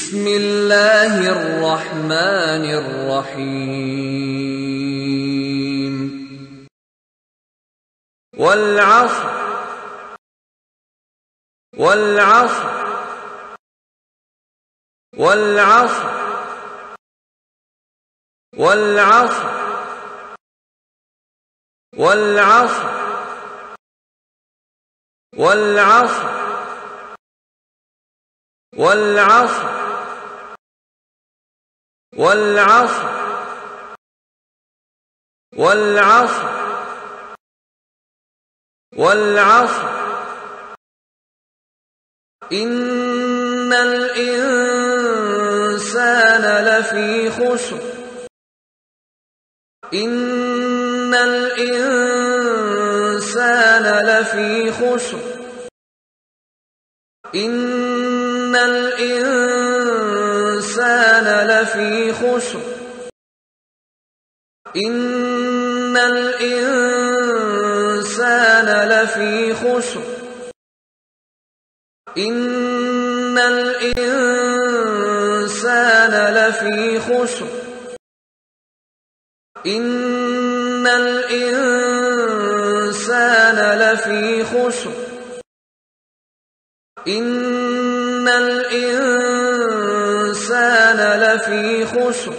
بسم الله الرحمن الرحيم والعصر والعصر والعصر والعصر والعصر والعصر والعصر والعصر والعصر والعصر إن الإنسان لفي خسر إن الإنسان لفي خسر إن الإنسان لفي خسر إن الإنسان لفي خسر إن الإنسان لفي خسر إن الإنسان لفي خسر إن الإنسان لفي خسر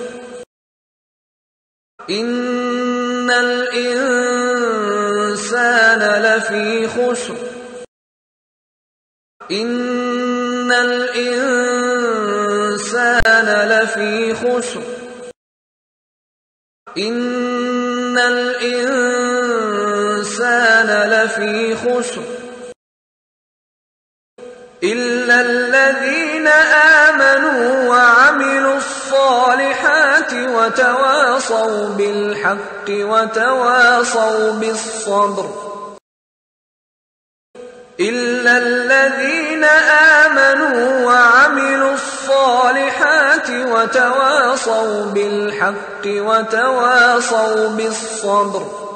إن الإنسان لفي خسر إن الإنسان لفي خسر إن الإنسان لفي خسر إلا الذين آمنوا وعملوا الصالحات وتواصوا بالحق وتواصوا بالصبر إلا الذين آمنوا وعملوا الصالحات وتواصوا بالحق وتواصوا بالصبر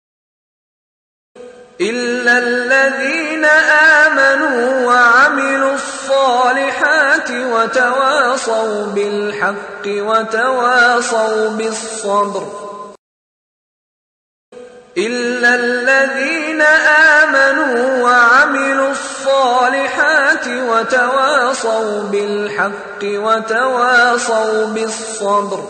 إلا الذين آمنوا وعملوا الصالحات وتواصوا بالحق وتواصوا بالصبر إلا الذين آمنوا وعملوا الصالحات وتواصوا بالحق وتواصوا بالصبر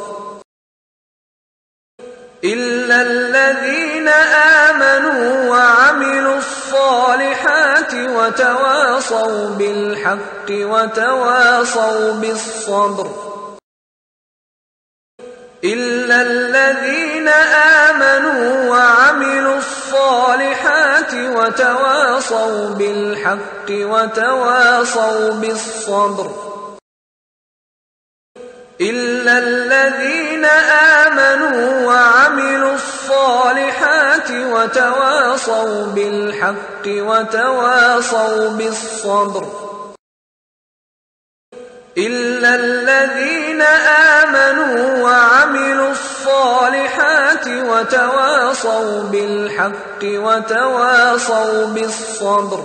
إلا الذين آمنوا وعملوا الصالحات وتواصوا بالحق وتواصوا بالصبر إلا الذين آمنوا وعملوا الصالحات وتواصوا بالحق وتواصوا بالصبر إلا الذين آمنوا وعملوا الصالحات وتواصوا بالحق وتواصوا بالصبر إلا الذين آمنوا وعملوا الصالحات وتواصوا بالحق وتواصوا بالصبر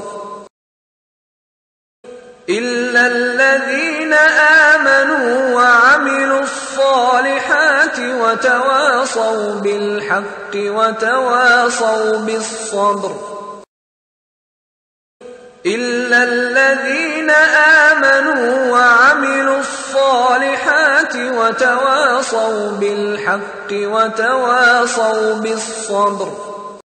إلا الذين آمنوا وعملوا الصالحات وتواصوا بالحق وتواصوا بالصبر إلا الذين آمنوا وعملوا الصالحات وتواصوا بالحق وتواصوا بالصبر